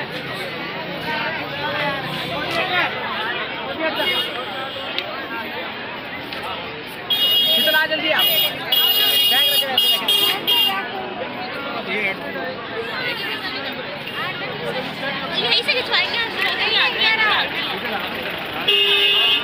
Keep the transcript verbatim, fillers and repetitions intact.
कितना जल्दी आप बैग रखे यहीं से खिंचवाएंगे।